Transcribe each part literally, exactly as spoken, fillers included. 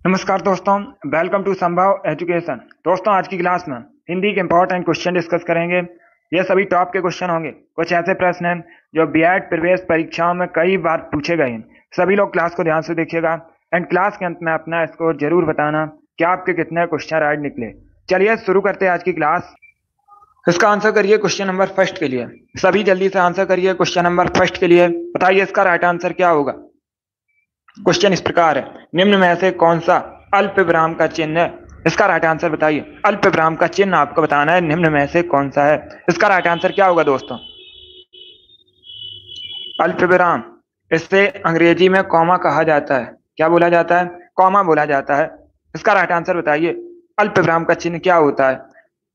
नमस्कार दोस्तों, welcome to संभव एजुकेशन। दोस्तों, आज की क्लास में हिंदी के इंपॉर्टेंट क्वेश्चन डिस्कस करेंगे। ये सभी टॉप के क्वेश्चन होंगे। कुछ ऐसे प्रश्न हैं जो बीएड प्रवेश परीक्षाओं में कई बार पूछे गए हैं। सभी लोग क्लास को ध्यान से देखिएगा एंड क्लास के अंत में अपना स्कोर जरूर बताना कि आपके कितने क्वेश्चन राइट निकले। चलिए शुरू करते हैं आज की क्लास। इसका आंसर करिए क्वेश्चन नंबर फर्स्ट के लिए। सभी जल्दी से आंसर करिए क्वेश्चन नंबर फर्स्ट के लिए। बताइए इसका राइट आंसर क्या होगा। क्वेश्चन इस प्रकार है, निम्न में से कौन सा अल्प विराम का चिन्ह है। इसका राइट आंसर बताइए। अल्प विराम का चिन्ह आपको बताना है, निम्न में से कौन सा है। इसका राइट आंसर क्या होगा दोस्तों। अल्प विराम, इससे अंग्रेजी में कॉमा कहा जाता है। क्या बोला जाता है? कॉमा बोला जाता है। इसका राइट आंसर बताइए। अल्प विराम का चिन्ह क्या होता है।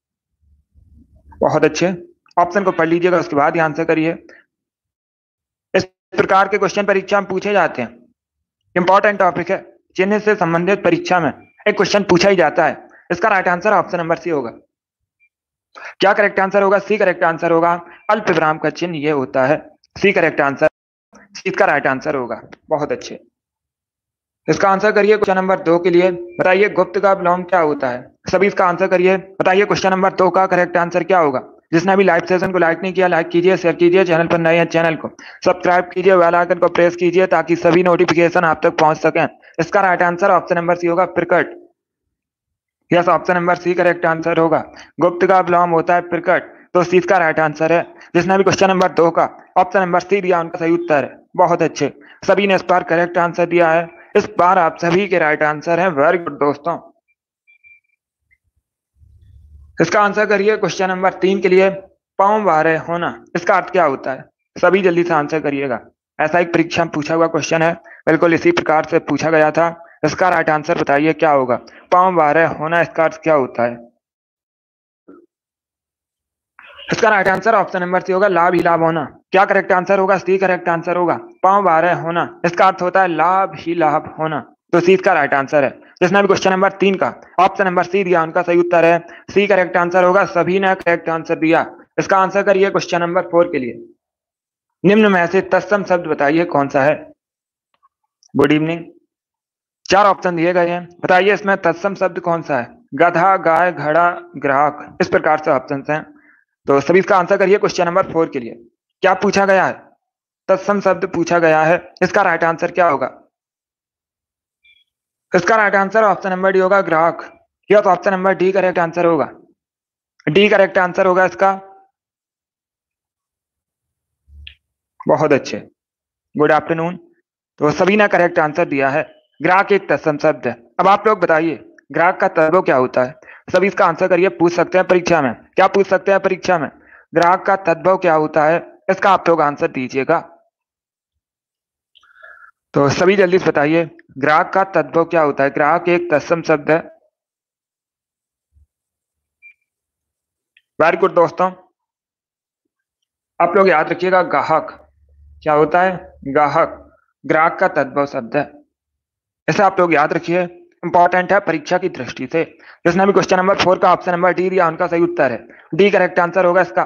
बहुत अच्छे, ऑप्शन को पढ़ लीजिएगा, उसके बाद ही आंसर करिए। इस प्रकार के क्वेश्चन परीक्षा में पूछे जाते हैं। इंपॉर्टेंट टॉपिक है, चिन्ह से संबंधित परीक्षा में एक क्वेश्चन पूछा ही जाता है। इसका right answer option number C होगा। क्या करेक्ट आंसर होगा? सी करेक्ट आंसर होगा। अल्प विराम का चिन्ह ये होता है। सी करेक्ट आंसर, इसका राइट आंसर होगा। बहुत अच्छे, इसका आंसर करिए क्वेश्चन नंबर दो के लिए। बताइए गुप्त का विलोम क्या होता है। सभी इसका आंसर करिए। बताइए क्वेश्चन नंबर दो का करेक्ट आंसर क्या होगा। जिसने अभी लाइव सेशन को लाइक नहीं किया, लाइक कीजिए, शेयर कीजिए। चैनल पर नए हैं, चैनल को सब्सक्राइब कीजिए, बेल आइकन को प्रेस कीजिए ताकि सभी नोटिफिकेशन आप तक पहुंच सकें। इसका right answer option number C होगा, प्रकट। Yes, option number C correct answer होगा। गुप्त का विलोम होता है प्रकट, तो सी इसका राइट आंसर है। जिसने भी क्वेश्चन नंबर दो का ऑप्शन नंबर सी दिया, उनका सही उत्तर है। बहुत अच्छे, सभी ने इस बार करेक्ट आंसर दिया है। इस बार आप सभी के राइट आंसर हैं। वेरी गुड दोस्तों। इसका आंसर करिए क्वेश्चन नंबर तीन के लिए। पांव बारे होना, इसका अर्थ क्या होता है। सभी जल्दी से आंसर करिएगा। ऐसा एक परीक्षा में पूछा हुआ क्वेश्चन है, बिल्कुल इसी प्रकार से पूछा गया था। इसका राइट आंसर बताइए क्या होगा। पांव बारे होना, इसका अर्थ क्या होता है। इसका right answer option number C होगा, लाभ ही लाभ होना। क्या करेक्ट आंसर होगा? सी करेक्ट आंसर होगा। पांव बारह होना, इसका अर्थ होता है लाभ ही लाभ होना, तो सी इसका राइट आंसर है। जिसने भी क्वेश्चन नंबर तीन का ऑप्शन नंबर सी दिया, उनका सही उत्तर है। सी करेक्ट आंसर होगा। सभी ने करेक्ट आंसर दिया। इसका आंसर करिए क्वेश्चन नंबर फोर के लिए। निम्न में से तत्सम शब्द बताइए कौन सा है। Good evening. चार ऑप्शन दिए गए हैं, बताइए इसमें तत्सम शब्द कौन सा है। गधा, गाय, घड़ा, ग्राहक, इस प्रकार से ऑप्शन हैं। तो सभी इसका आंसर करिए क्वेश्चन नंबर फोर के लिए। क्या पूछा गया है? तत्सम शब्द पूछा गया है। इसका राइट आंसर क्या होगा। इसका right answer option number D होगा, ग्राहक। यह तो option number D correct answer होगा। डी करेक्ट आंसर होगा इसका। बहुत अच्छे, गुड आफ्टरनून। तो सभी ने करेक्ट आंसर दिया है। ग्राहक एक तत्सम शब्द है। अब आप लोग बताइए ग्राहक का तद्भव क्या होता है। सभी इसका आंसर करिए। पूछ सकते हैं परीक्षा में। क्या पूछ सकते हैं परीक्षा में? ग्राहक का तद्भव क्या होता है, इसका आप लोग आंसर दीजिएगा। तो सभी जल्दी से बताइए ग्राहक का तद्भव क्या होता है। ग्राहक एक तत्सम शब्द है। वेरी गुड दोस्तों। आप लोग याद रखिएगा, ग्राहक क्या होता है। ग्राहक ग्राहक का तद्भव शब्द है। ऐसे आप लोग याद रखिए, इंपॉर्टेंट है परीक्षा की दृष्टि से। जिसने भी क्वेश्चन नंबर फोर का ऑप्शन नंबर डी दिया, उनका सही उत्तर है। डी करेक्ट आंसर होगा इसका।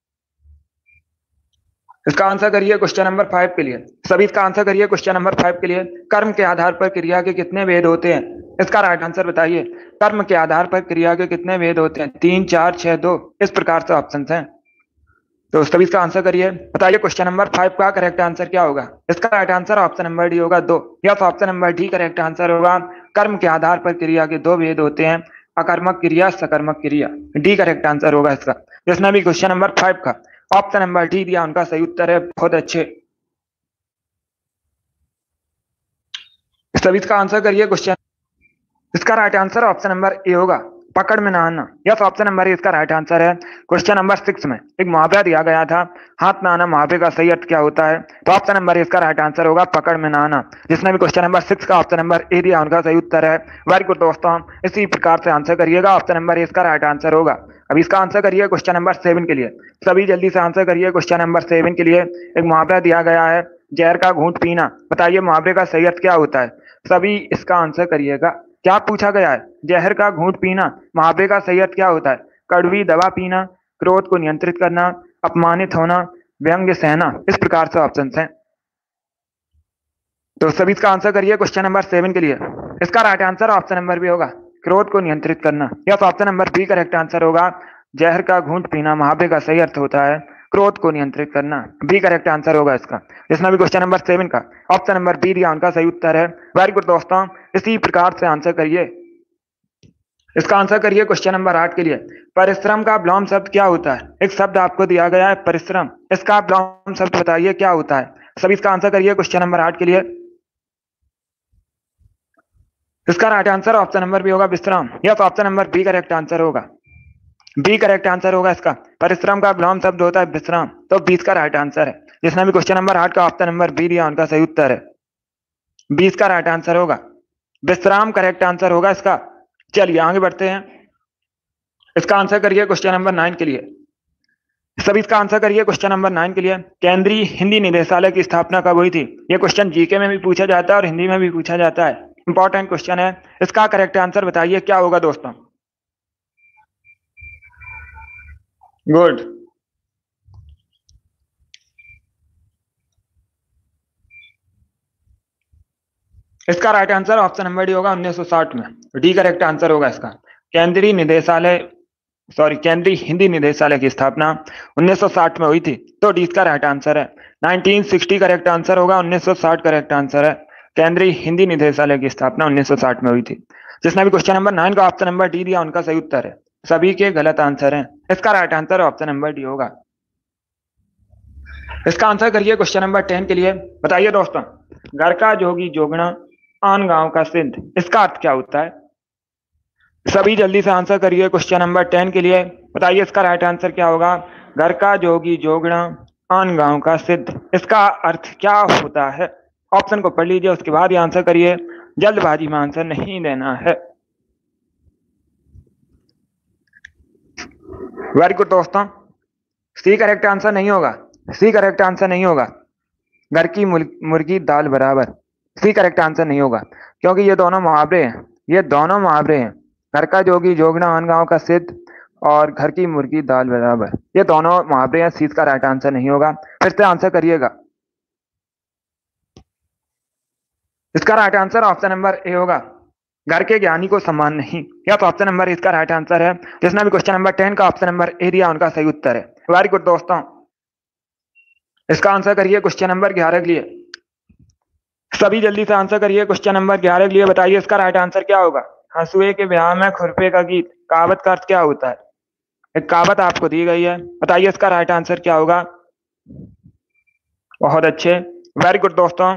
इसका आंसर करिए क्वेश्चन नंबर फाइव के लिए। सभी इसका आंसर करिए क्वेश्चन नंबर फाइव के लिए। कर्म के आधार पर क्रिया के कितने भेद होते हैं। इसका राइट आंसर बताइए। कर्म के आधार पर क्रिया के कितने भेद होते हैं। तीन, चार, छह, दो, इस प्रकार से ऑप्शन हैं। तो सभी इसका आंसर करिए। बताइए क्वेश्चन नंबर फाइव का करेक्ट आंसर क्या होगा। इसका right answer option number D होगा, दो। या तो option number D correct answer होगा। कर्म के आधार पर क्रिया के दो भेद होते हैं, अकर्मक क्रिया, सकर्मक क्रिया। डी करेक्ट आंसर होगा इसका। जिसने भी क्वेश्चन नंबर फाइव का ऑप्शन नंबर डी दिया, उनका सही उत्तर है। बहुत अच्छे, सभी इसका आंसर करिए क्वेश्चन। इसका right answer option number A होगा, पकड़ में ना आना। यस, ऑप्शन नंबर ए इसका राइट आंसर है। क्वेश्चन नंबर सिक्स में एक मुहावरा दिया गया था, हाथ में आना। मुहावरे का सही अर्थ क्या होता है। तो ऑप्शन नंबर ए इसका राइट आंसर होगा, पकड़ में ना आना। जिसने भी क्वेश्चन नंबर सिक्स का ऑप्शन नंबर ए दिया, उनका सही उत्तर है। वेरी गुड दोस्तों, इसी प्रकार से आंसर करिएगा। ऑप्शन नंबर ए इसका राइट आंसर होगा। अब इसका आंसर करिए क्वेश्चन नंबर सेवन के लिए। सभी जल्दी से आंसर करिए क्वेश्चन नंबर सेवन के लिए। एक मुहावरा दिया गया है, जहर का घूंट पीना। बताइए मुहावरे का सही अर्थ क्या होता है। सभी इसका आंसर करिएगा। क्या पूछा गया है? जहर का घूंट पीना, मुहावरे का सही अर्थ क्या होता है। कड़वी दवा पीना, क्रोध को नियंत्रित करना, अपमानित होना, व्यंग्य सहना, इस प्रकार से ऑप्शन हैं। तो सभी इसका आंसर करिए क्वेश्चन नंबर सेवन के लिए। इसका right answer option number B होगा, क्रोध को नियंत्रित करना। Yes, option number B correct answer होगा। जहर का घूंट पीना मुहावरे का सही अर्थ होता है क्रोध को नियंत्रित करना। बी करेक्ट आंसर होगा इसका। जिसने भी क्वेश्चन नंबर सेवन का ऑप्शन नंबर बी दिया उनका सही उत्तर है। वेरी गुड दोस्तों, इसी प्रकार से आंसर करिए। इसका आंसर करिए क्वेश्चन नंबर आठ के लिए। परिश्रम का विलोम शब्द क्या होता है? एक शब्द आपको दिया गया है परिश्रम, इसका विलोम शब्द बताइए क्या होता है। सभी इसका आंसर करिए क्वेश्चन नंबर आठ के लिए। इसका right answer option number B होगा विश्राम। Yes, option number B correct answer होगा। बी करेक्ट आंसर होगा इसका। परिश्रम का विलोम शब्द होता है विश्राम, तो बीस का राइट आंसर है। जिसने भी क्वेश्चन नंबर आठ का ऑप्शन नंबर बी दिया उनका सही उत्तर है। बीस का राइट आंसर होगा विश्राम, करेक्ट आंसर होगा इसका। चलिए आगे बढ़ते हैं। इसका आंसर करिए क्वेश्चन नंबर नाइन के लिए। सभी इसका आंसर करिए क्वेश्चन नंबर नाइन के लिए। केंद्रीय हिंदी निदेशालय की स्थापना कब हुई थी? यह क्वेश्चन जीके में भी पूछा जाता है और हिंदी में भी पूछा जाता है, इंपॉर्टेंट क्वेश्चन है। इसका करेक्ट आंसर बताइए क्या होगा दोस्तों। गुड, इसका right answer option number D होगा उन्नीस सौ साठ में। डी करेक्ट आंसर होगा इसका। केंद्रीय निदेशालय सॉरी केंद्रीय हिंदी निदेशालय की स्थापना उन्नीस सौ साठ में हुई थी, तो डी इसका राइट आंसर है। उन्नीस सौ साठ करेक्ट आंसर होगा। उन्नीस सौ साठ करेक्ट आंसर है। केंद्रीय हिंदी निदेशालय की स्थापना उन्नीस सौ साठ में हुई थी। जिसने भी क्वेश्चन नंबर नाइन का ऑप्शन नंबर डी दिया उनका सही उत्तर है। सभी के गलत आंसर हैं। इसका right answer option number D होगा। इसका आंसर करिए क्वेश्चन नंबर टेन के लिए। बताइए दोस्तों, घर का जोगी जोगना आन गांव का सिद्ध, इसका अर्थ क्या होता है? सभी जल्दी से आंसर करिए क्वेश्चन नंबर टेन के लिए। बताइए इसका राइट आंसर क्या होगा। घर का जोगी जोगना आन गांव का सिद्ध, इसका अर्थ क्या होता है? ऑप्शन को पढ़ लीजिए, उसके बाद ही आंसर करिए। जल्दबाजी में आंसर नहीं देना है। वेरी गुड दोस्तों, सी करेक्ट आंसर नहीं होगा। सी करेक्ट आंसर नहीं होगा। घर की मुर्गी दाल बराबर, सी करेक्ट आंसर नहीं होगा, क्योंकि ये दोनों मुहावरे हैं। ये दोनों मुहावरे हैं, घर का जोगी जोगना आन गांव का सिद्ध और घर की मुर्गी दाल बराबर, ये दोनों मुहावरे हैं। सी का राइट आंसर नहीं होगा। फिर से आंसर करिएगा। इसका right answer option number A होगा, घर के ज्ञानी को सम्मान नहीं। या तो ऑप्शन नंबर इसका राइट आंसर है। जिसने भी क्वेश्चन नंबर टेन का ऑप्शन नंबर ए दिया उनका सही उत्तर है। वेरी गुड दोस्तों, इसका आंसर करिए क्वेश्चन नंबर ग्यारह के लिए। सभी जल्दी से आंसर करिए क्वेश्चन नंबर ग्यारह के लिए। बताइए इसका राइट आंसर क्या होगा। हंसुए के ब्याह में खुरपे का गीत, कहावत का अर्थ क्या होता है? एक कहावत आपको दी गई है, बताइए इसका राइट आंसर क्या होगा। बहुत अच्छे, वेरी गुड दोस्तों,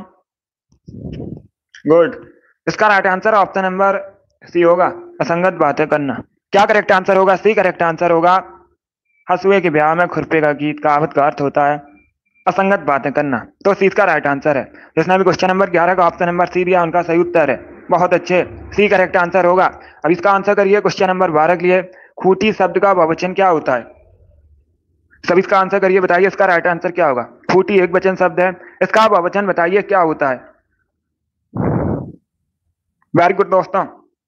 गुड। इसका right answer option number C होगा, असंगत बातें करना। क्या करेक्ट आंसर होगा? सी करेक्ट आंसर होगा। हंसुए के ब्याह में खुरपे का गीत, कहावत का अर्थ होता है असंगत बातें करना, तो सी का राइट आंसर है। जिसने भी क्वेश्चन नंबर ग्यारह का ऑप्शन नंबर सी दिया उनका सही उत्तर है। बहुत अच्छे, सी करेक्ट आंसर होगा। अब इसका आंसर करिए क्वेश्चन नंबर बारह के लिए। खूंटी शब्द का बहुवचन क्या होता है? सब इसका आंसर करिए, बताइए इसका राइट आंसर क्या होगा। खूंटी एक वचन शब्द है, इसका बहुवचन बताइए क्या होता है। वेरी गुड दोस्तों,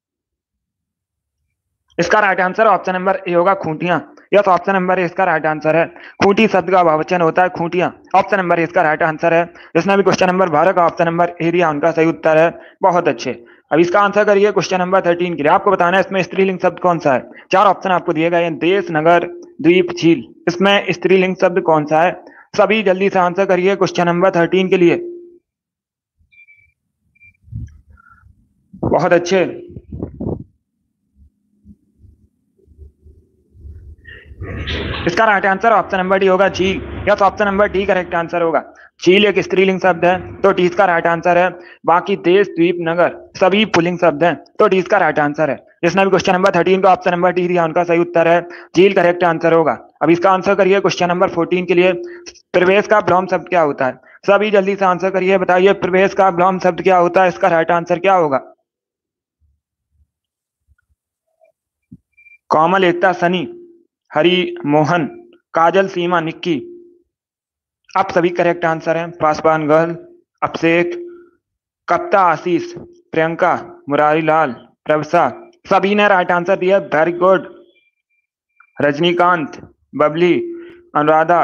इसका right answer option number A होगा, खूंटियां। यस, ऑप्शन नंबर ए इसका राइट आंसर है। खूंटी शब्द का बहुवचन होता है खूंटियां, ऑप्शन नंबर ए इसका राइट आंसर है। जिसने भी क्वेश्चन नंबर बारह का ऑप्शन नंबर ए दिया उनका सही उत्तर है। बहुत अच्छे, अब इसका आंसर करिए क्वेश्चन नंबर थर्टीन के लिए। आपको बताना है इसमें स्त्रीलिंग शब्द कौन सा है। चार ऑप्शन आपको दिए गए हैं, देश, नगर, द्वीप, झील, इसमें स्त्रीलिंग शब्द कौन सा है? सभी जल्दी से आंसर करिए क्वेश्चन नंबर थर्टीन के लिए। बहुत अच्छे, इसका right answer option number D होगा, झील। Yes, option number D correct answer होगा। झील एक स्त्रीलिंग शब्द है, तो डी का राइट आंसर है। बाकी देश, द्वीप, नगर सभी पुल्लिंग शब्द हैं, तो डी का राइट आंसर है। जिसने भी क्वेश्चन नंबर थर्टीन का ऑप्शन नंबर डी दिया उनका सही उत्तर है। झील करेक्ट आंसर होगा। अब इसका आंसर करिए क्वेश्चन नंबर फोर्टीन के लिए। प्रवेश का विलोम शब्द क्या होता है? सभी जल्दी से आंसर करिए, बताइए प्रवेश का विलोम शब्द क्या होता है। इसका राइट आंसर क्या होगा। कोमल, एकता, सनी, हरी, मोहन, काजल, सीमा, निक्की, आप सभी करेक्ट आंसर हैं। पासवान गर्ल, अभिषेक, कप्ता, आशीष, प्रियंका, मुरारी लाल, प्रभसा, सभी ने राइट आंसर दिया। Very good. रजनीकांत, बबली, अनुराधा,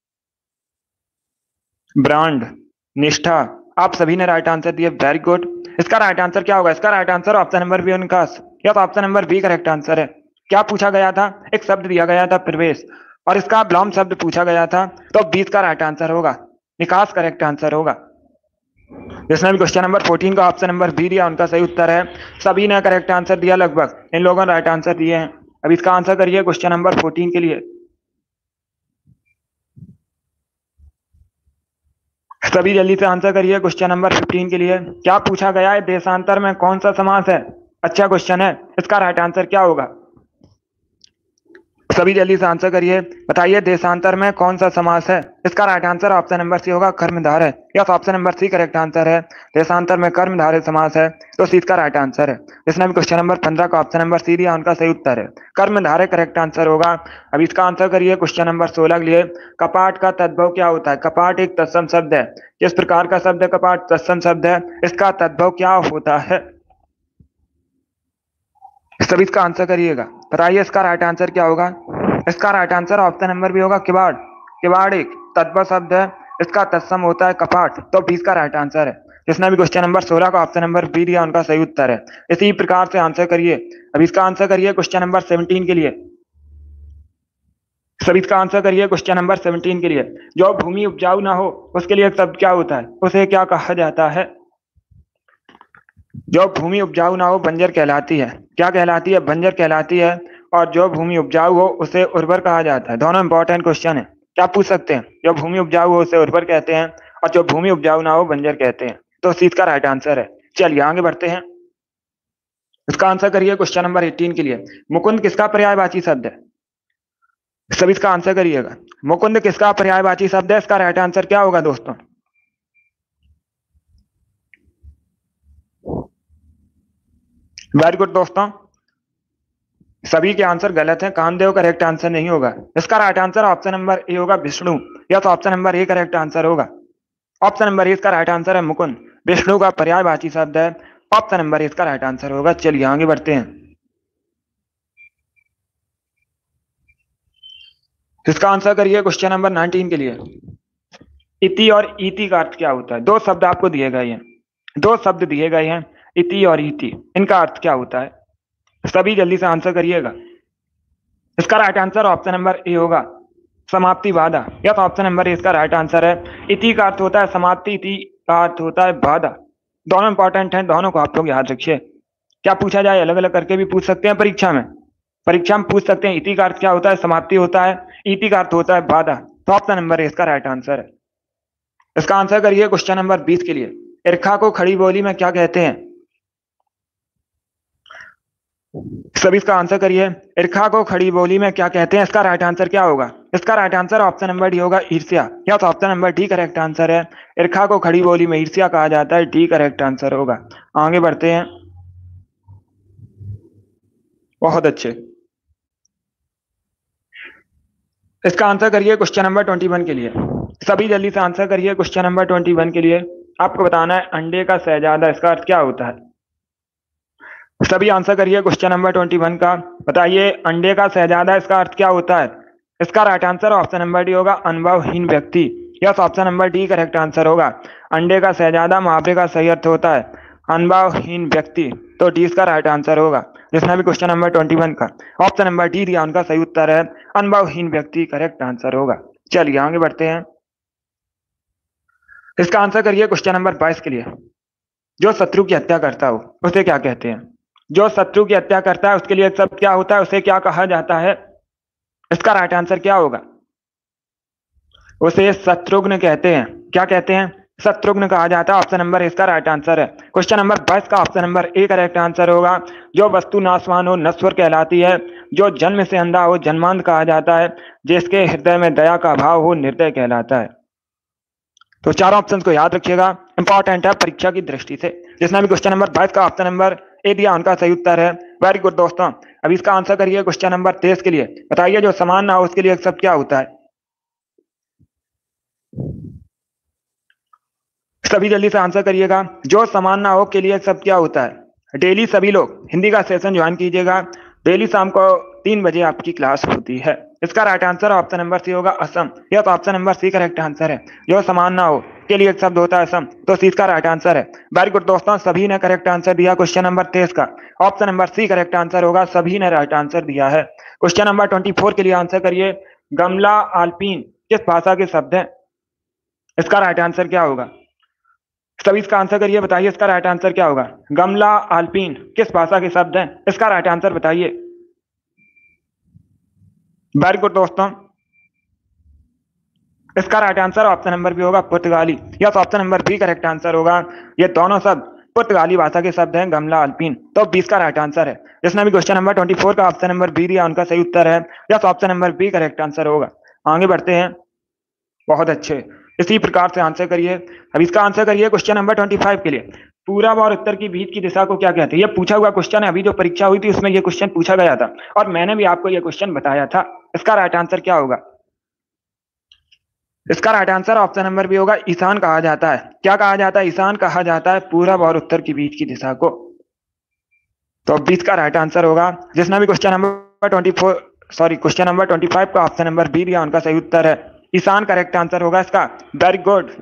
ब्रांड, निष्ठा, आप सभी ने राइट आंसर दिया। Very good. इसका राइट आंसर क्या होगा? इसका right answer option number B उनकास, या तो option number B correct answer है। क्या पूछा गया था? एक शब्द दिया गया था प्रवेश, और इसका विलोम शब्द पूछा गया था, तो बीस का राइट आंसर होगा, निकास करेक्ट आंसर होगा। जिसने भी क्वेश्चन नंबर चौदह का ऑप्शन नंबर बी दिया उनका सही उत्तर है। सभी ने करेक्ट आंसर दिया, लगभग इन लोगों ने राइट आंसर दिए हैं। अब इसका आंसर करिए क्वेश्चन नंबर चौदह के लिए। सभी जल्दी से आंसर करिए क्वेश्चन नंबर पंद्रह के लिए। क्या पूछा गया है? देशांतर में कौन सा समास है? अच्छा क्वेश्चन है, इसका राइट आंसर क्या होगा? सभी जल्दी से आंसर करिए, बताइए देशांतर में कौन सा समास है? इसका right answer option number C होगा, कर्मधारय। Yes, option number C correct answer है। देशांतर में कर्मधारय समास है, तो सी का राइट आंसर है। जिसने भी क्वेश्चन नंबर पंद्रह का ऑप्शन नंबर सी दिया उनका सही उत्तर है, कर्मधारय करेक्ट आंसर होगा। अब इसका आंसर करिए क्वेश्चन नंबर सोलह के लिए। कपाट का तद्भव क्या होता है? कपाट एक तत्सम शब्द है। किस प्रकार का शब्द है कपाट? तत्सम शब्द है। इसका तद्भव क्या होता है? सभी इसका आंसर करिएगा, बताइए इसका राइट आंसर क्या होगा? इसका राइट आंसर ऑप्शन नंबर भी होगा, किवाड़। किवाड़ एक तद्भव शब्द है, इसका तत्सम होता है कपाट, तो बीस का राइट आंसर है। जिसने भी क्वेश्चन नंबर सोलह का ऑप्शन नंबर बी दिया उनका सही उत्तर है। इसी प्रकार से आंसर करिए। अब इसका आंसर करिए क्वेश्चन नंबर सत्रह के लिए। सभी इसका आंसर करिए क्वेश्चन नंबर सत्रह के लिए। जो भूमि उपजाऊ ना हो उसके लिए शब्द क्या होता है? उसे क्या कहा जाता है? जो भूमि उपजाऊ ना हो बंजर कहलाती है। क्या कहलाती है? बंजर कहलाती है। और जो भूमि उपजाऊ हो उसे उर्वर कहा जाता है। दोनों इंपॉर्टेंट क्वेश्चन है, क्या पूछ सकते हैं? जो भूमि उपजाऊ हो उसे उर्वर कहते हैं, और जो भूमि उपजाऊ ना हो बंजर कहते हैं, तो सी का राइट आंसर है। चलिए आगे बढ़ते हैं। इसका आंसर करिए क्वेश्चन नंबर अठारह के लिए। मुकुंद किसका पर्यायवाची शब्द है? सभी इसका आंसर करिएगा। मुकुंद किसका पर्यायवाची शब्द है? इसका राइट आंसर क्या होगा दोस्तों? वेरी गुड दोस्तों, सभी के आंसर गलत हैं। कामदेव करेक्ट आंसर नहीं होगा। इसका right answer option number A होगा, विष्णु। या तो option number A correct answer होगा। ऑप्शन नंबर ए इसका राइट आंसर है, मुकुंद विष्णु का पर्यायवाची शब्द है। ऑप्शन नंबर ए इसका राइट आंसर होगा। चलिए आगे बढ़ते हैं। इसका आंसर करिए क्वेश्चन नंबर उन्नीस के लिए। इति और इति का अर्थ क्या होता है? दो शब्द आपको दिए गए हैं, दो शब्द दिए गए हैं, इति और इति। इनका अर्थ क्या होता है? सभी जल्दी से आंसर करिएगा। इसका right answer option number A होगा, समाप्ति बाधा। या तो ऑप्शन नंबर ए इसका राइट आंसर है। इति का अर्थ होता है समाप्ति, इति का अर्थ होता है बाधा। दोनों इंपॉर्टेंट हैं, दोनों को आप लोग याद रखिए। क्या पूछा जाए? अलग अलग करके भी पूछ सकते हैं परीक्षा में। परीक्षा में पूछ सकते हैं इति का अर्थ क्या होता है? समाप्ति होता है। इति का अर्थ होता है बाधा। तो ऑप्शन नंबर ए इसका राइट आंसर है। इसका आंसर करिए क्वेश्चन नंबर बीस के लिए। ईर्खा को खड़ी बोली में क्या कहते हैं? सभी इसका आंसर करिए। ईर्खा को खड़ी बोली में क्या कहते हैं? इसका राइट आंसर क्या होगा? इसका right answer option number D होगा, ईर्ष्या। या तो option number D correct answer है। ईर्खा को खड़ी बोली में ईर्ष्या कहा जाता है, डी करेक्ट आंसर होगा। आगे बढ़ते हैं। बहुत अच्छे। इसका आंसर करिए क्वेश्चन नंबर इक्कीस के लिए। सभी जल्दी से आंसर करिए क्वेश्चन नंबर इक्कीस के लिए। आपको बताना है अंडे का शहजादा, इसका अर्थ क्या होता है? सभी आंसर करिए क्वेश्चन नंबर इक्कीस का। बताइए अंडे का शहजादा इसका अर्थ क्या होता है? इसका right answer option number D होगा, अनुभवहीन व्यक्ति। Yes, option number D correct answer होगा। अंडे का शहजादा मुहावरे का सही अर्थ होता है अनुभवहीन व्यक्ति, तो डी इसका राइट आंसर होगा। जिसने भी क्वेश्चन नंबर इक्कीस का ऑप्शन नंबर डी दिया उनका सही उत्तर है अनुभवहीन व्यक्ति, करेक्ट आंसर होगा। चलिए आगे बढ़ते हैं। इसका आंसर करिए क्वेश्चन नंबर बाईस के लिए। जो शत्रु की हत्या करता हो उसे क्या कहते हैं? जो शत्रु की हत्या करता है उसके लिए सब क्या होता है? उसे क्या कहा जाता है? इसका राइट आंसर क्या होगा? उसे शत्रुघ्न कहते हैं। क्या कहते हैं? शत्रुघ्न कहा जाता है। ऑप्शन नंबर इसका राइट आंसर है। क्वेश्चन नंबर बाईस का option number A correct answer होगा। जो वस्तु नाशवान हो नश्वर कहलाती है। जो जन्म से अंधा हो जन्मांध कहा जाता है। जिसके हृदय में दया का भाव हो निर्दय कहलाता है। तो चारों ऑप्शन को याद रखिएगा, इंपॉर्टेंट है परीक्षा की दृष्टि से। जिसने भी क्वेश्चन नंबर बाईस का ऑप्शन नंबर ए दिया उनका सही उत्तर है। वेरी गुड दोस्तों। अब इसका आंसर करिए क्वेश्चन नंबर तेईस के लिए। बताइए जो समान ना हो उसके लिए सब क्या होता है? सभी जल्दी से आंसर करिएगा। जो समान ना हो के लिए सब क्या होता है? डेली सभी लोग हिंदी का सेशन ज्वाइन कीजिएगा। डेली शाम को तीन बजे आपकी क्लास होती है। इसका right answer option number C होगा, असम। यह तो option number C correct answer है। जो समान ना हो के लिए एक शब्द होता है सम, तो सी इसका राइट आंसर है। वेरी गुड दोस्तों, सभी ने करेक्ट आंसर दिया क्वेश्चन नंबर तेईस का। Option number C correct answer होगा, सभी ने राइट आंसर दिया है। क्वेश्चन नंबर चौबीस के लिए आंसर करिए। गमला आल्पीन किस भाषा के शब्द है? इसका राइट आंसर क्या होगा? सभी इसका आंसर करिए, बताइए इसका राइट आंसर क्या होगा। गमला आल्पीन किस भाषा के शब्द हैं? इसका राइट आंसर बताइए। वेरी गुड दोस्तों, इसका right answer option number B होगा, पुर्तगाली। Yes, option number B correct answer होगा। ये दोनों शब्द पुर्तगाली भाषा के शब्द हैं, गमला अल्पीन। तो बीस का राइट आंसर है। जिसने भी क्वेश्चन नंबर चौबीस का ऑप्शन नंबर बी दिया उनका सही उत्तर है। Yes, option number B correct answer होगा। आगे बढ़ते हैं। बहुत अच्छे, इसी प्रकार से आंसर करिए। अब इसका आंसर करिए क्वेश्चन नंबर पच्चीस के लिए। पूरब और उत्तर की बीच की दिशा को क्या कहते हैं? ये पूछा हुआ क्वेश्चन है, अभी जो परीक्षा हुई थी उसमें ये क्वेश्चन पूछा गया था और मैंने भी आपको ये क्वेश्चन बताया था। इसका राइट आंसर क्या होगा? इसका right answer option number B होगा, ईशान कहा जाता है। क्या कहा जाता है? ईशान कहा जाता है पूरब और उत्तर के बीच की दिशा को। तो बीस का राइट आंसर होगा। जिसने भी क्वेश्चन नंबर चौबीस सॉरी क्वेश्चन नंबर पच्चीस का ऑप्शन नंबर बी दिया उनका सही उत्तर है ईशान, करेक्ट आंसर होगा इसका। वेरी गुड,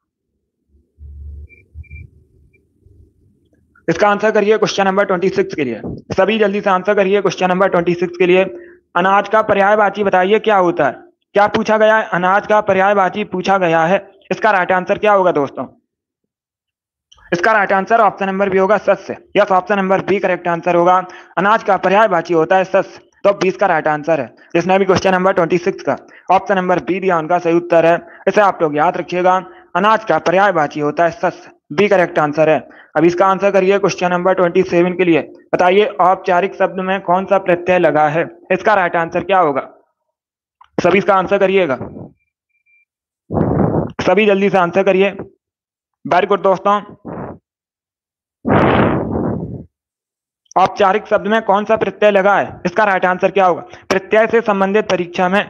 इसका आंसर करिए क्वेश्चन नंबर छब्बीस के लिए। सभी जल्दी से आंसर करिए क्वेश्चन नंबर छब्बीस के लिए। अनाज का पर्यायवाची बताइए क्या होता है? क्या पूछा गया है? अनाज का पर्यायवाची पूछा गया है। इसका राइट आंसर क्या होगा दोस्तों? इसका right answer option number B होगा, सस्य। Yes, option number B correct answer होगा। अनाज का पर्यायवाची होता है सस्य। तो बीस का राइट आंसर है। जिसने भी क्वेश्चन नंबर छब्बीस का ऑप्शन नंबर बी दिया उनका सही उत्तर है। इसे आप लोग याद रखिएगा, अनाज का पर्यायवाची होता है सस्य। बी करेक्ट आंसर है। अब इसका आंसर करिए क्वेश्चन नंबर सत्ताईस के लिए। बताइए औपचारिक शब्द में कौन सा प्रत्यय लगा है? इसका राइट आंसर क्या होगा? सभी इसका आंसर करिएगा, सभी जल्दी से आंसर करिए। वेरी गुड दोस्तों, औपचारिक शब्द में कौन सा प्रत्यय लगा है? इसका राइट आंसर क्या होगा? प्रत्यय से संबंधित परीक्षा में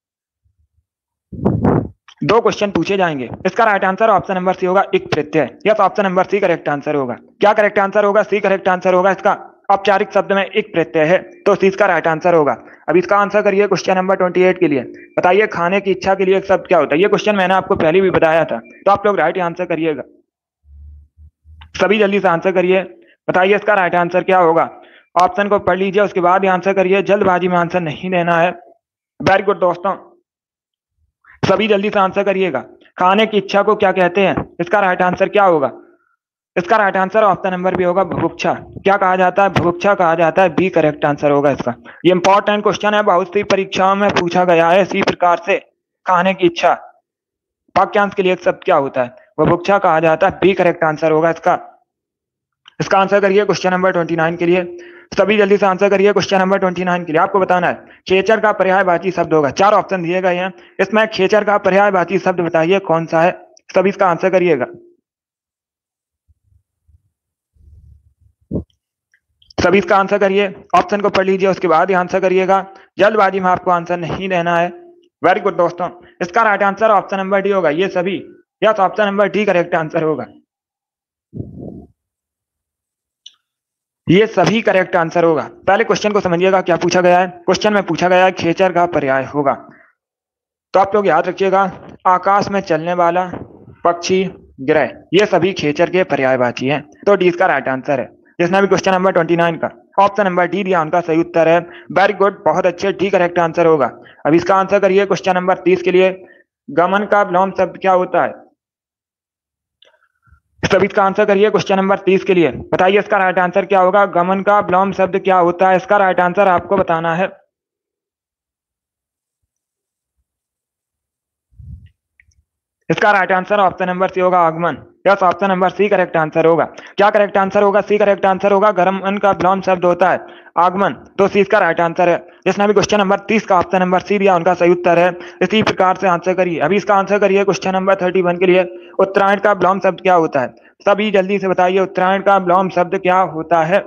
दो क्वेश्चन पूछे जाएंगे। इसका right answer option number C होगा, एक प्रत्यय। Yes, option number C correct answer होगा। क्या करेक्ट आंसर होगा? सी करेक्ट आंसर होगा इसका। औपचारिक शब्द में एक प्रत्यय है, तो सी इसका राइट आंसर होगा। अब इसका आंसर करिए क्वेश्चन नंबर अट्ठाईस के लिए। बताइए खाने की इच्छा के लिए एक शब्द क्या होता है? ये क्वेश्चन मैंने आपको पहले भी बताया था, तो आप लोग राइट आंसर करिएगा। सभी जल्दी से आंसर करिए, बताइए इसका राइट आंसर क्या होगा। ऑप्शन को पढ़ लीजिए, उसके बाद ही आंसर करिए, जल्दबाजी में आंसर नहीं देना है। वेरी गुड दोस्तों, सभी जल्दी से आंसर करिएगा। खाने की इच्छा को क्या कहते हैं? इसका राइट आंसर क्या होगा? इसका right answer option number B होगा, बुभुक्षा। क्या कहा जाता है? बुभुक्षा कहा जाता है। बी करेक्ट आंसर होगा इसका। ये इंपॉर्टेंट क्वेश्चन है, बहुत सी परीक्षाओं में पूछा गया है इसी प्रकार से। खाने की इच्छा, वाक्यांश के लिए एक शब्द क्या होता है? बुभुक्षा कहा जाता है। बी करेक्ट आंसर होगा इसका। इसका आंसर करिए क्वेश्चन नंबर उनतीस के लिए। सभी जल्दी से आंसर करिए क्वेश्चन नंबर उनतीस के लिए। आपको बताना है खेचर का पर्यायवाची शब्द होगा। चार ऑप्शन दिए गए हैं, इसमें खेचर का पर्यायवाची शब्द बताइए कौन सा है। सभी इसका आंसर करिएगा, सभी इसका आंसर करिए। ऑप्शन को पढ़ लीजिए, उसके बाद ही आंसर करिएगा। जल्दबाजी में आपको आंसर नहीं देना है। वेरी गुड दोस्तों, इसका right answer option number D होगा, ये सभी। Yes, option number D correct answer होगा। ये सभी करेक्ट आंसर होगा। पहले क्वेश्चन को समझिएगा क्या पूछा गया है। क्वेश्चन में पूछा गया है खेचर का पर्याय होगा, तो आप लोग याद रखिएगा, आकाश में चलने वाला पक्षी, ग्रह, ये सभी खेचर के पर्यायवाची हैं। तो डी इसका राइट आंसर है। जिसने भी क्वेश्चन नंबर उनतीस का ऑप्शन नंबर डी दिया उनका सही उत्तर है। वेरी गुड, बहुत अच्छे, डी करेक्ट आंसर होगा। अब इसका आंसर करिए क्वेश्चन नंबर तीस के लिए। गमन का विलोम शब्द क्या होता है? सभी इसका आंसर करिए क्वेश्चन नंबर तीस के लिए। बताइए इसका राइट आंसर क्या होगा। गमन का विलोम शब्द क्या होता है? इसका राइट आंसर आपको बताना है। इसका right answer option number C होगा, आगमन। Yes, option number C correct answer होगा। क्या करेक्ट आंसर होगा? सी करेक्ट आंसर होगा। गमन का विलोम शब्द होता है आगमन, तो सी इसका राइट आंसर है। जिसने भी क्वेश्चन नंबर तीस का ऑप्शन नंबर सी दिया उनका सही उत्तर है। इसी प्रकार से आंसर करिए। अभी इसका आंसर करिए क्वेश्चन नंबर इकतीस के लिए। उत्तरायण का विलोम शब्द क्या होता है? सभी जल्दी से बताइए, उत्तरायण का विलोम शब्द क्या होता है?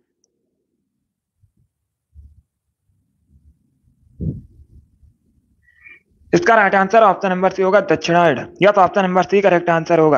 इसका right answer option number C होगा, दक्षिणायण। Yes, option number C correct answer होगा।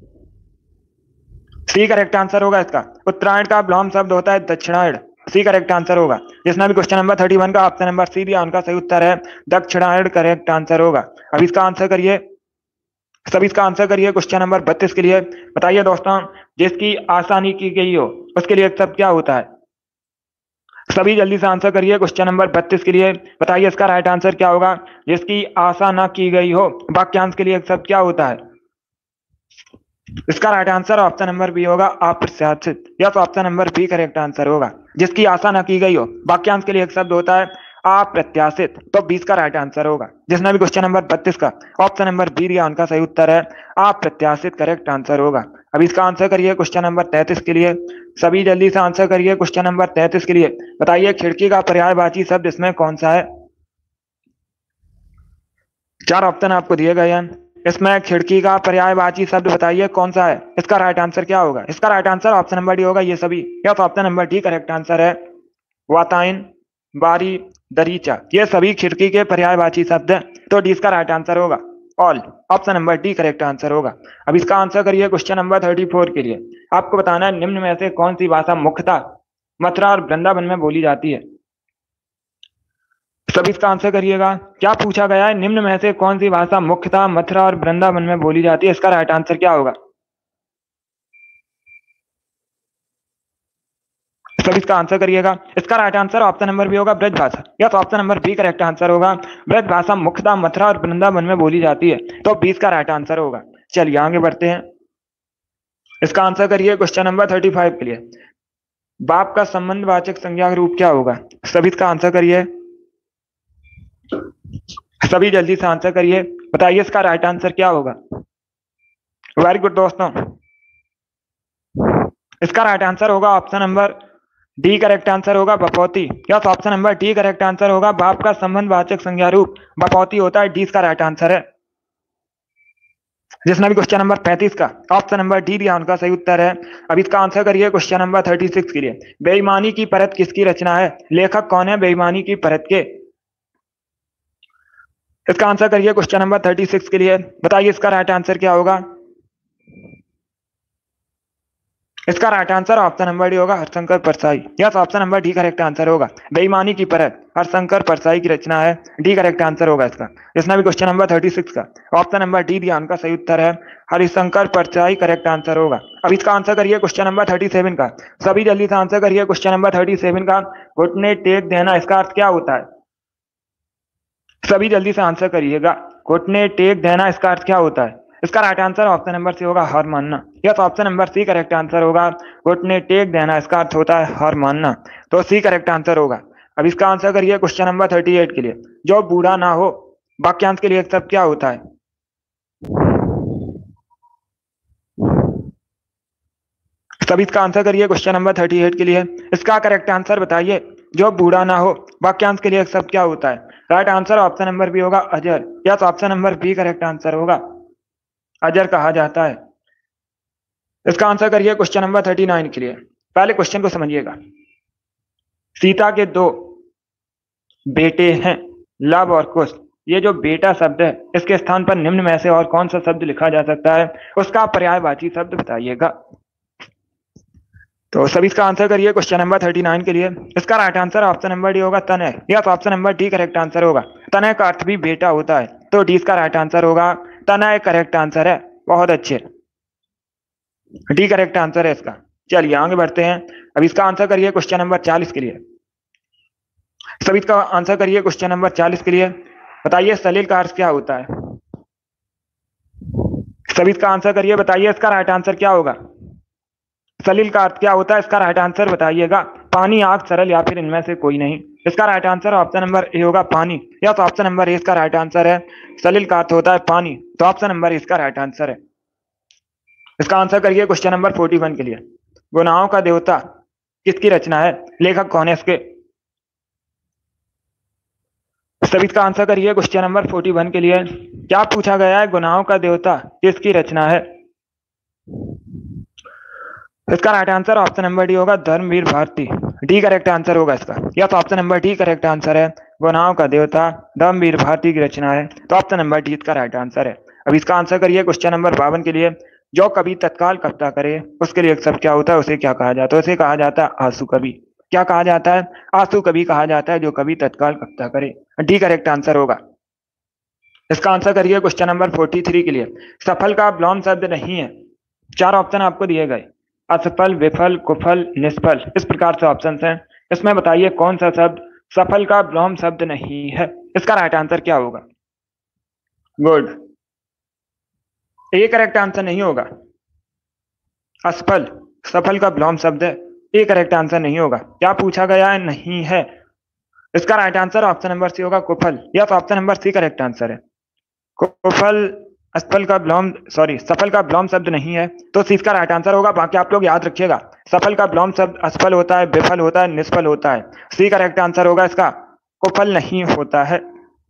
सी करेक्ट आंसर होगा इसका। उत्तरायण का विलोम शब्द होता है दक्षिणायण। सी करेक्ट आंसर होगा। जिसने भी क्वेश्चन नंबर इकतीस का ऑप्शन नंबर सी दिया उनका सही उत्तर है दक्षिणायण, करेक्ट आंसर होगा। अब इसका आंसर करिए, सभी इसका आंसर करिए क्वेश्चन नंबर बत्तीस के लिए। बताइए दोस्तों, जिसकी आसानी की गई हो उसके लिए एक शब्द क्या होता है? सभी जल्दी से आंसर करिए क्वेश्चन नंबर बत्तीस के लिए। बताइए इसका राइट आंसर क्या होगा? जिसकी आशा ना की गई हो वाक्यांश के लिए एक शब्द क्या होता है? इसका right answer option number B होगा अप्रत्याशित। Yes, option number B correct answer होगा। जिसकी आशा न की गई हो वाक्यांश के लिए एक शब्द होता है अप्रत्याशित, तो बीस का राइट आंसर होगा। जिसने भी क्वेश्चन नंबर बत्तीस का ऑप्शन नंबर बी दिया उनका सही उत्तर है अप्रत्याशित, करेक्ट आंसर होगा। अब इसका आंसर करिए क्वेश्चन नंबर तैंतीस के लिए। सभी जल्दी से आंसर करिए क्वेश्चन नंबर तैंतीस के लिए। बताइए खिड़की का पर्यायवाची शब्द इसमें कौन सा है? चार ऑप्शन आपको दिए गए हैं, इसमें खिड़की का पर्यायवाची शब्द बताइए कौन सा है? इसका राइट आंसर क्या होगा? इसका right answer option number D होगा, ये सभी। या तो option number D correct answer है। वातायन, बारी, दरीचा, ये सभी खिड़की के पर्यायवाची शब्द हैं, तो डी इसका राइट आंसर होगा। All, option number D correct answer होगा। अब इसका आंसर करिए क्वेश्चन नंबर थर्टी फोर के लिए। आपको बताना है निम्न में से कौन सी भाषा मुख्यतः मथुरा और वृंदावन में बोली जाती है? सभी इसका आंसर करिएगा। क्या पूछा गया है? निम्न में से कौन सी भाषा मुख्यतः मथुरा और वृंदावन में बोली जाती है? इसका राइट आंसर क्या होगा? सभी इसका आंसर करिएगा। इसका right answer option number B होगा ब्रज भाषा। या तो option number B correct answer होगा। ब्रज भाषा मुख्यतः मथुरा और वृंदावन में बोली जाती है, तो बीस का राइट आंसर होगा। चलिए आगे बढ़ते हैं। इसका आंसर करिए क्वेश्चन नंबर थर्टी फाइव के लिए। बाप का संबंधवाचक संज्ञा रूप क्या होगा? सभी इसका आंसर करिए। सभी जल्दी से आंसर करिए। बताइए इसका राइट आंसर क्या होगा? वेरी गुड दोस्तों, इसका राइट आंसर होगा option number D correct answer होगा बपौती। Yes, option number D correct answer होगा। बाप का संबंधवाचक संज्ञा रूप बपौती होता है, डी इसका राइट आंसर है। जिसने भी क्वेश्चन नंबर पैंतीस का ऑप्शन नंबर डी दिया उनका सही उत्तर है। अब इसका आंसर करिए क्वेश्चन नंबर थर्टी सिक्स के लिए। बेईमानी की परत किसकी रचना है? लेखक कौन है बेईमानी की परत के? इसका आंसर करिए क्वेश्चन नंबर थर्टी सिक्स के लिए। बताइए इसका राइट आंसर क्या होगा? इसका right answer option number D होगा Harishankar Parsai. Yes, option number D correct answer होगा। बेईमानी की परत हरशंकर परसाई की रचना है, डी करेक्ट आंसर होगा इसका। जिसने भी क्वेश्चन नंबर थर्टी सिक्स का ऑप्शन नंबर डी दिया उनका सही उत्तर है हरिशंकर परसाई, करेक्ट आंसर होगा। अब इसका आंसर करिए क्वेश्चन नंबर थर्टी सेवन का। सभी जल्दी से आंसर करिए क्वेश्चन नंबर थर्टी सेवन का। घुटने टेक देना इसका अर्थ क्या होता है? सभी जल्दी से आंसर करिएगा। घुटने टेक देना इसका अर्थ क्या होता है? इसका right answer option number C होगा हार मानना। Yes, option number C correct answer होगा। घुटने टेक देना इसका अर्थ होता है हार मानना, तो सी करेक्ट आंसर होगा। अब इसका आंसर करिए क्वेश्चन नंबर थर्टी एट के लिए। जो बूढ़ा ना हो वाक्यांश के लिए एक शब्द क्या होता है? सभी इसका आंसर करिए क्वेश्चन नंबर थर्टी एट के लिए। इसका करेक्ट आंसर बताइए। जो बूढ़ा ना हो वाक्यांश के लिए एक शब्द क्या होता है? Right answer option number B होगा अजर। Yes, option number B correct answer होगा। अजर कहा जाता है। इसका आंसर करिए क्वेश्चन नंबर थर्टी नाइन के लिए। पहले क्वेश्चन को समझिएगा। सीता के दो बेटे हैं, लव और कुश। ये जो बेटा शब्द है इसके स्थान पर निम्न में से और कौन सा शब्द लिखा जा सकता है? उसका पर्यायवाची शब्द बताइएगा। तो सभी इसका आंसर करिए क्वेश्चन नंबर थर्टी नाइन के लिए। इसका right answer option number D होगा तनय। Yes, option number D correct answer होगा। तनय का अर्थ भी बेटा होता है, तो डी इसका राइट आंसर होगा। तनय करेक्ट आंसर है। बहुत अच्छे, डी करेक्ट आंसर है इसका। चलिए आगे बढ़ते हैं। अब इसका आंसर करिए क्वेश्चन नंबर चालीस के लिए। सभी इसका आंसर करिए क्वेश्चन नंबर चालीस के लिए। बताइए सलील का अर्थ क्या होता है? सभी इसका आंसर करिए। बताइए इसका राइट आंसर क्या होगा? सलील का अर्थ क्या होता है? इसका राइट आंसर बताइएगा। पानी, आग, सरल या फिर इनमें से कोई नहीं। इसका right answer option number A होगा पानी। या तो ऑप्शन नंबर ए इसका राइट आंसर है। सलील का अर्थ होता है पानी, तो ऑप्शन नंबर इसका राइट आंसर है। इसका आंसर करिए क्वेश्चन नंबर फोर्टी वन के लिए। गुनाहों का देवता किसकी रचना है? लेखक कौन है इसके? सभी इसका आंसर करिए क्वेश्चन नंबर फोर्टी वन के लिए। क्या पूछा गया है? गुनाहों का देवता किसकी रचना है? इसका right answer option number D होगा Dharamvir Bharati. D correct answer होगा इसका। या तो option number D correct answer है। गुनाहों का देवता धर्मवीर भारती की रचना है, तो ऑप्शन नंबर डी इसका राइट आंसर है। अब इसका आंसर करिए क्वेश्चन नंबर बावन के लिए। जो कवि तत्काल कविता करे उसके लिए एक शब्द क्या होता है? उसे क्या कहा जाता है? उसे कहा जाता है आंसू कवि। क्या कहा जाता है? आंसू कवि कहा जाता है जो कवि तत्काल कविता करे। डी करेक्ट आंसर होगा। इसका आंसर करिए क्वेश्चन नंबर फोर्टी थ्री के लिए। सफल का विलोम शब्द नहीं है। चार ऑप्शन आपको दिए गए, असफल, विफल, कुफल, निष्फल, इस प्रकार से ऑप्शन हैं। इसमें बताइए कौन सा शब्द सफल का विलोम शब्द नहीं है। इसका राइट आंसर क्या होगा? गुड, ए करेक्ट आंसर नहीं होगा। असफल सफल का विलोम शब्द है, ए करेक्ट आंसर नहीं होगा। क्या पूछा गया है? नहीं है। इसका right answer option number C होगा, कुफल। Yes, option number C correct answer है। कुफल असफल का विलोम सॉरी सफल का विलोम शब्द नहीं है, तो सी इसका राइट आंसर होगा। बाकी आप लोग याद रखिएगा, सफल का विलोम शब्द असफल होता है, विफल होता है, निष्फल होता है। सी करेक्ट आंसर होगा इसका, कुफल नहीं होता है।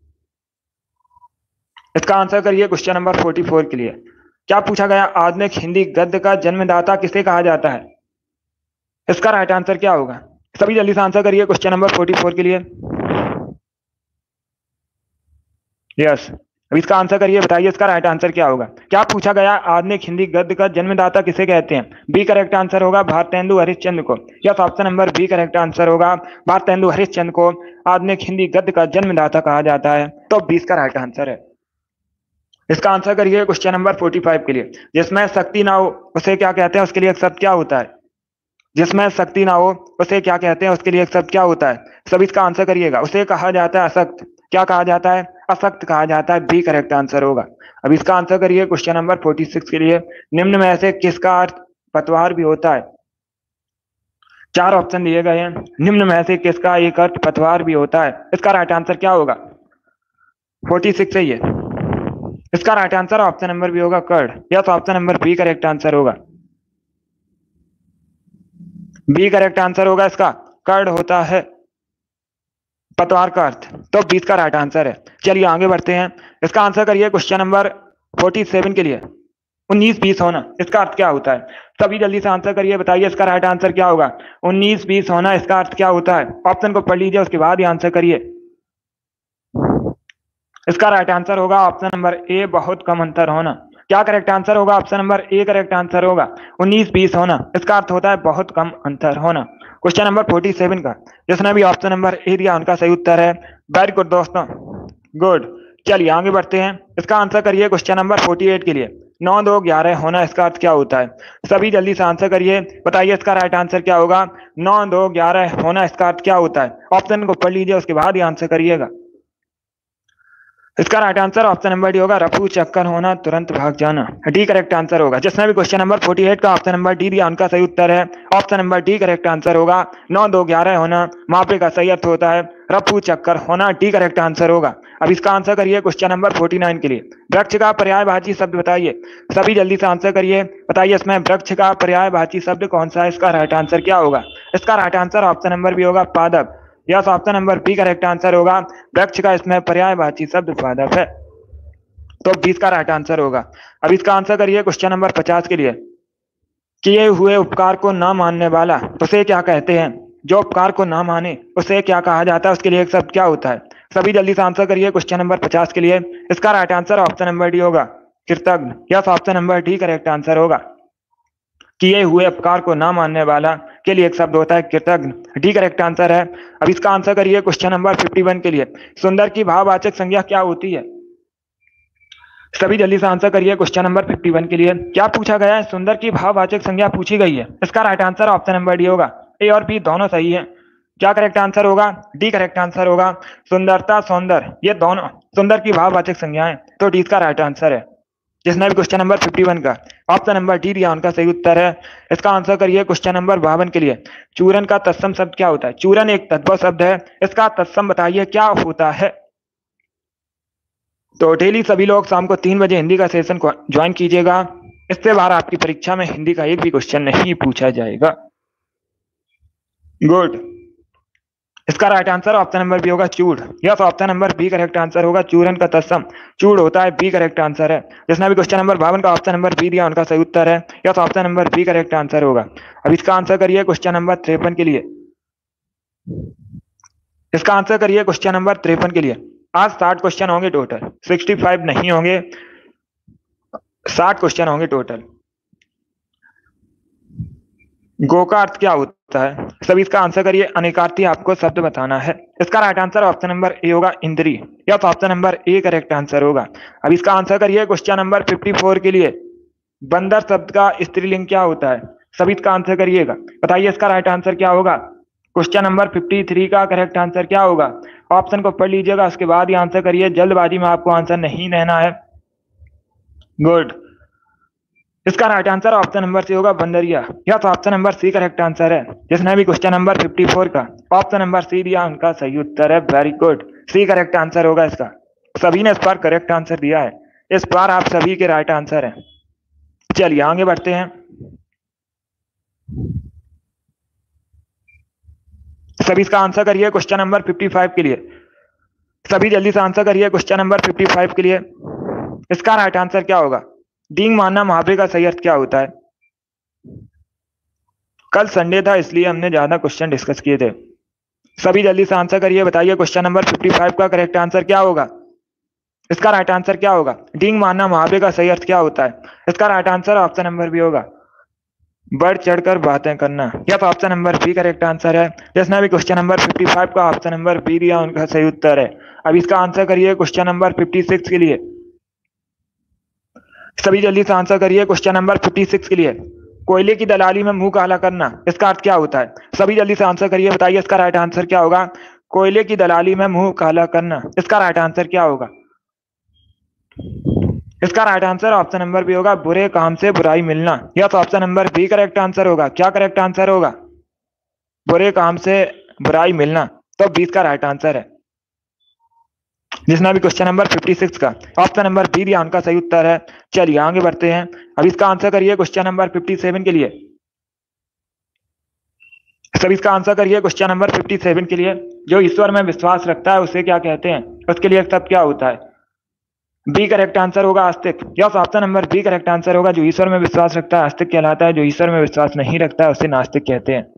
इसका आंसर करिए क्वेश्चन नंबर फोर्टी फोर के लिए। क्या पूछा गया? आधुनिक हिंदी गद्य का जन्मदाता किसे कहा जाता है? इसका राइट आंसर क्या होगा? सभी जल्दी से आंसर करिए क्वेश्चन नंबर फोर्टी फोर के लिए। यस, अब इसका आंसर करिए, बताइए इसका राइट आंसर क्या होगा। क्या पूछा गया? आधुनिक हिंदी गद्य का जन्मदाता किसे कहते हैं? बी करेक्ट आंसर होगा, भारतेंदु हरिश्चंद्र को। Yes, option number B correct answer होगा, भारतेंदु हरिश्चंद्र को आधुनिक हिंदी गद्य का जन्मदाता कहा जाता है। तो बीस का राइट आंसर है। इसका आंसर करिए क्वेश्चन नंबर फोर्टी फाइव के लिए। जिसमें शक्ति ना हो उसे क्या कहते हैं? उसके लिए एक शब्द क्या होता है? जिसमें शक्ति ना हो उसे क्या कहते हैं? उसके लिए एक शब्द क्या होता है? सभी इसका आंसर करिएगा। उसे कहा जाता है अशक्त। क्या कहा जाता है? अशक्त कहा जाता है। बी करेक्ट आंसर होगा। अब इसका आंसर करिए क्वेश्चन नंबर फोर्टी सिक्स के लिए। निम्न में से किसका अर्थ पतवार भी होता है? चार ऑप्शन दिए गए हैं, निम्न में से किसका एक अर्थ पतवार भी होता है? इसका राइट आंसर क्या होगा? फोर्टी सिक्स है ये। इसका right answer option number B होगा, कर्ड। या तो option number B correct answer होगा। बी करेक्ट आंसर होगा इसका, कर्ड होता है पतवार का अर्थ। तो बीस का राइट आंसर है। चलिए आगे बढ़ते हैं। इसका आंसर करिए क्वेश्चन नंबर फोर्टी सेवन के लिए। उन्नीस बीस होना, इसका अर्थ क्या होता है? सभी जल्दी से आंसर करिए, बताइए इसका राइट आंसर क्या होगा। उन्नीस बीस होना, इसका अर्थ क्या होता है? ऑप्शन को पढ़ लीजिए, उसके बाद ही आंसर करिए। इसका राइट आंसर होगा ऑप्शन नंबर ए, बहुत कम अंतर होना। क्या करेक्ट आंसर होगा? Option number A correct answer होगा। उन्नीस बीस होना, इसका अर्थ होता है बहुत कम अंतर होना। क्वेश्चन नंबर फोर्टी सेवन का जिसने भी ऑप्शन नंबर ए दिया उनका सही उत्तर है। वेरी गुड दोस्तों, गुड। चलिए आगे बढ़ते हैं। इसका आंसर करिए क्वेश्चन नंबर फोर्टी एट के लिए। नौ दो ग्यारह होना, इसका अर्थ क्या होता है? सभी जल्दी से आंसर करिए, बताइए इसका राइट आंसर क्या होगा। नौ दो ग्यारह होना, इसका अर्थ क्या होता है? ऑप्शन को पढ़ लीजिए, उसके बाद ही आंसर करिएगा। इसका right answer option number D होगा, रफू चक्कर होना, तुरंत भाग जाना। डी करेक्ट आंसर होगा। जिसने भी क्वेश्चन नंबर फोर्टी एट का ऑप्शन नंबर डी दिया उनका सही उत्तर है। Option number D correct answer होगा। नौ दो ग्यारह होना मापे का सही अर्थ होता है रफू चक्कर होना। डी करेक्ट आंसर होगा। अब इसका आंसर करिए क्वेश्चन नंबर फोर्टी नाइन के लिए। वृक्ष का पर्यायवाची शब्द बताइए। सभी जल्दी से आंसर करिए, बताइए इसमें वृक्ष का पर्यायवाची शब्द कौन सा है? इसका राइट आंसर क्या होगा? इसका right answer option number B होगा, पादप। Yes, option number B correct answer होगा। वृक्ष का इसमें पर्यायवाची शब्द पादप है। तो बीस का राइट आंसर होगा। अब इसका आंसर करिए क्वेश्चन नंबर पचास के लिए। किए हुए उपकार को ना मानने वाला उसे क्या कहते हैं? जो उपकार को ना माने उसे क्या कहा जाता है? उसके लिए एक शब्द क्या होता है? सभी जल्दी से आंसर करिए क्वेश्चन नंबर पचास के लिए। इसका right answer option number D होगा, कृतज्ञ। Yes, option number D correct answer होगा। किए हुए उपकार को ना मानने वाला के लिए एक शब्द होता है कृतज्ञ। डी करेक्ट आंसर है। अब इसका आंसर करिए क्वेश्चन नंबर फिफ्टी वन के लिए। सुंदर की भाववाचक संज्ञा क्या होती है? सभी जल्दी से आंसर करिए क्वेश्चन नंबर फिफ्टी वन के लिए। क्या पूछा गया है? सुंदर की भाववाचक संज्ञा पूछी गई है। इसका right answer option number D होगा। ए और बी दोनों सही है। क्या करेक्ट आंसर होगा? डी करेक्ट आंसर होगा। सुंदरता, सौंदर्य, ये दोनों सुंदर की भाववाचक संज्ञाएं। तो डी का राइट आंसर है। जिसने भी क्वेश्चन नंबर फिफ्टी वन का ऑप्शन नंबर डी दिया उनका सही उत्तर है। इसका आंसर करिए क्वेश्चन नंबर बावन के लिए। चूरन का तत्सम शब्द क्या होता है? चूरन एक तद्भव शब्द है, इसका तत्सम बताइए क्या होता है? तो डेली सभी लोग शाम को तीन बजे हिंदी का सेशन को ज्वाइन कीजिएगा। इससे बाहर आपकी परीक्षा में हिंदी का एक भी क्वेश्चन नहीं पूछा जाएगा। गुड। इसका right answer option number B होगा, चूड़। Yes, option number B correct answer होगा। चूरन का तत्सम चूड़ होता है। बी करेक्ट आंसर है। जिसने भी क्वेश्चन नंबर बावन का ऑप्शन नंबर बी दिया उनका सही उत्तर है। Yes, option number B correct answer होगा। अब इसका आंसर करिए क्वेश्चन नंबर तिरपन के लिए। इसका आंसर करिए क्वेश्चन नंबर तिरपन के लिए। आज साठ क्वेश्चन होंगे टोटल, सिक्सटी फाइव नहीं होंगे, साठ क्वेश्चन होंगे टोटल। गो का अर्थ क्या होता है? सभी इसका आंसर करिए। अनेकार्थी आपको शब्द बताना है। इसका right answer option number A होगा इंद्री। Yes, option number A correct answer होगा। अब इसका आंसर करिए क्वेश्चन नंबर चौवन के लिए। बंदर शब्द का स्त्रीलिंग क्या होता है? सभी इसका आंसर करिएगा। बताइए इसका राइट आंसर क्या होगा? क्वेश्चन नंबर तिरेपन का करेक्ट आंसर क्या होगा? ऑप्शन को पढ़ लीजिएगा, उसके बाद ही आंसर करिए। जल्दबाजी में आपको आंसर नहीं देना है। गुड। इसका right answer option number C होगा बंदरिया। यह तो option number C correct answer है। जिसने भी क्वेश्चन नंबर चौवन का ऑप्शन नंबर सी दिया उनका सही उत्तर है। Very good, C correct answer होगा इसका। सभी ने इस बार करेक्ट आंसर दिया है। इस बार आप सभी के राइट आंसर हैं। चलिए आगे बढ़ते हैं। सभी इसका आंसर करिए क्वेश्चन नंबर पचपन के लिए। सभी जल्दी से आंसर करिए क्वेश्चन नंबर पचपन के लिए। इसका राइट आंसर क्या होगा? डींग मारना मुहावरे का सही अर्थ क्या होता है? कल संडे था इसलिए हमने ज्यादा क्वेश्चन डिस्कस किए थे। सभी जल्दी से आंसर करिए। बताइए क्वेश्चन नंबर पचपन का करेक्ट आंसर क्या होगा? इसका राइट आंसर क्या होगा? डींग मारना मुहावरे का सही अर्थ क्या होता है? इसका right answer option number B होगा बढ़ चढ़कर बातें करना। यह तो option number B correct answer है। जिसने भी क्वेश्चन नंबर पचपन का ऑप्शन नंबर बी दिया उनका सही उत्तर है। अब इसका आंसर करिए क्वेश्चन नंबर छप्पन के लिए। सभी जल्दी से आंसर करिए क्वेश्चन नंबर छप्पन के लिए। कोयले की दलाली में मुंह काला करना, इसका अर्थ क्या होता है? सभी जल्दी से आंसर करिए। बताइए इसका राइट आंसर क्या होगा? कोयले की दलाली में मुंह काला करना, इसका राइट आंसर क्या होगा? इसका right answer option number B होगा बुरे काम से बुराई मिलना। यह तो option number B correct answer होगा। क्या करेक्ट आंसर होगा? बुरे काम से बुराई मिलना, तो बीस का राइट आंसर है। जिसने भी क्वेश्चन नंबर छप्पन का ऑप्शन नंबर बी दिया उनका सही उत्तर है। चलिए आगे बढ़ते हैं। अब इसका आंसर करिए क्वेश्चन नंबर सत्तावन के लिए। सभी इसका आंसर करिए क्वेश्चन नंबर सत्तावन के लिए। जो ईश्वर में विश्वास रखता है उसे क्या कहते हैं? उसके लिए शब्द क्या होता है? बी करेक्ट आंसर होगा आस्तिक। Yes, option number B correct answer होगा। जो ईश्वर में विश्वास रखता है आस्तिक कहलाता है। जो ईश्वर में विश्वास नहीं रखता है उसे नास्तिक कहते हैं।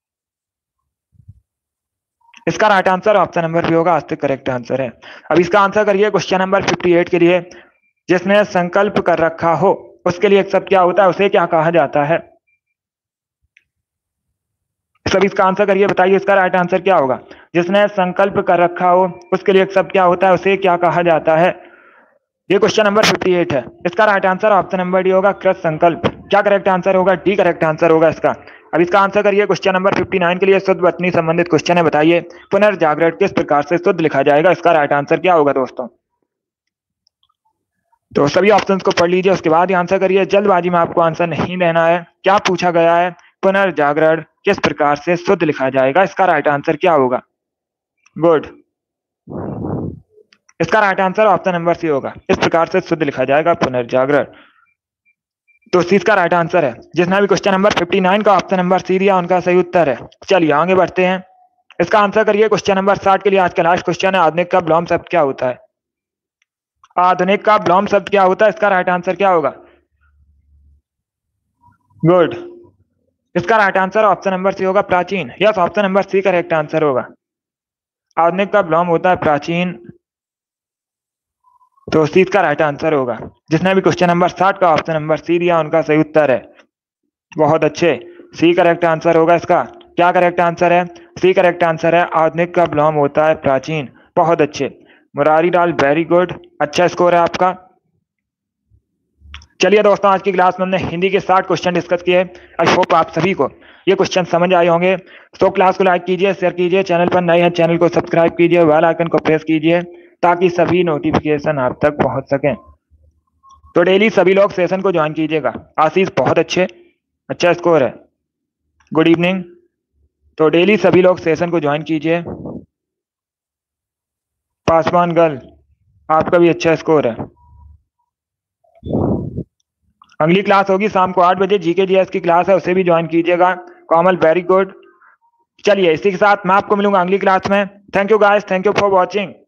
इसका right answer option number B होगा आस्तिक करेक्ट आंसर है। अब इसका आंसर करिए क्वेश्चन नंबर अट्ठावन के लिए। जिसने संकल्प कर रखा हो उसके लिए एक शब्द क्या होता है? उसे क्या कहा जाता है? सभी इसका आंसर करिए। बताइए इसका राइट आंसर क्या होगा? जिसने संकल्प कर रखा हो उसके लिए एक शब्द क्या होता है? उसे क्या कहा जाता है? ये क्वेश्चन नंबर अट्ठावन है। इसका right answer option number D होगा कृत संकल्प। क्या करेक्ट आंसर होगा? डी करेक्ट आंसर होगा इसका। अब इसका आंसर करिए क्वेश्चन नंबर उनसठ के लिए। शुद्ध वचनी संबंधित क्वेश्चन है। बताइए पुनर्जागरण किस प्रकार से शुद्ध लिखा जाएगा? इसका राइट आंसर क्या होगा दोस्तों? तो सभी ऑप्शंस को पढ़ लीजिए, उसके बाद ही आंसर करिए। जल्दबाजी में आपको आंसर नहीं देना है। क्या पूछा गया है? पुनर्जागरण किस प्रकार से शुद्ध लिखा जाएगा? इसका राइट आंसर क्या होगा? गुड। इसका right answer option number C होगा। इस प्रकार से शुद्ध लिखा जाएगा पुनर्जागरण। तो सी इसका राइट आंसर है। जिसने भी क्वेश्चन नंबर उनसठ का ऑप्शन नंबर सी दिया उनका सही उत्तर है। चलिए आगे बढ़ते हैं। इसका आंसर करिए क्वेश्चन नंबर साठ के लिए। आज का लास्ट क्वेश्चन है। आधुनिक का विलोम शब्द क्या होता है? आधुनिक का विलोम शब्द क्या होता है? इसका राइट आंसर क्या होगा? गुड। इसका right answer option number C होगा प्राचीन। Yes, option number C correct answer होगा। आधुनिक का विलोम होता है प्राचीन, तो सी का राइट आंसर होगा। जिसने भी क्वेश्चन नंबर साठ का ऑप्शन नंबर सी दिया उनका सही उत्तर है। बहुत अच्छे, सी करेक्ट आंसर होगा इसका। क्या करेक्ट आंसर है? सी करेक्ट आंसर है। आधुनिक का विलोम होता है प्राचीन। बहुत अच्छे मुरारी लाल, वेरी गुड, अच्छा स्कोर है आपका। चलिए दोस्तों, आज की क्लास में हमने हिंदी के साठ क्वेश्चन डिस्कस किए। आई होप आप सभी को ये क्वेश्चन समझ आए होंगे। तो क्लास को लाइक कीजिए, शेयर कीजिए। चैनल पर नए हैं चैनल को सब्सक्राइब कीजिए, बेल आइकन को प्रेस कीजिए ताकि सभी नोटिफिकेशन आप तक पहुंच सकें। तो डेली सभी लोग सेशन को ज्वाइन कीजिएगा। आशीष बहुत अच्छे, अच्छा स्कोर है। Good evening. तो डेली सभी लोग सेशन को ज्वाइन कीजिए। पासवान गर्ल, आपका भी अच्छा स्कोर है। अगली क्लास होगी शाम को आठ बजे, जीके जीएस की क्लास है, उसे भी ज्वाइन कीजिएगा। Komal very good. चलिए इसी के साथ मैं आपको मिलूंगा अगली क्लास में। Thank you guys, thank you for watching.